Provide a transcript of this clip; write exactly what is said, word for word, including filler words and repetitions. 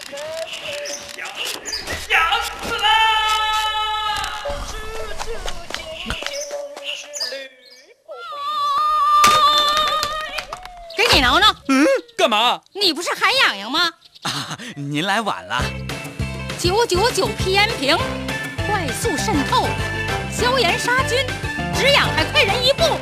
想死啦！ 给你挠挠。 嗯，干嘛？ 你不是还痒痒吗？ 啊，您来晚了。 九九九皮炎平，快速渗透，消炎杀菌，止痒还快人一步。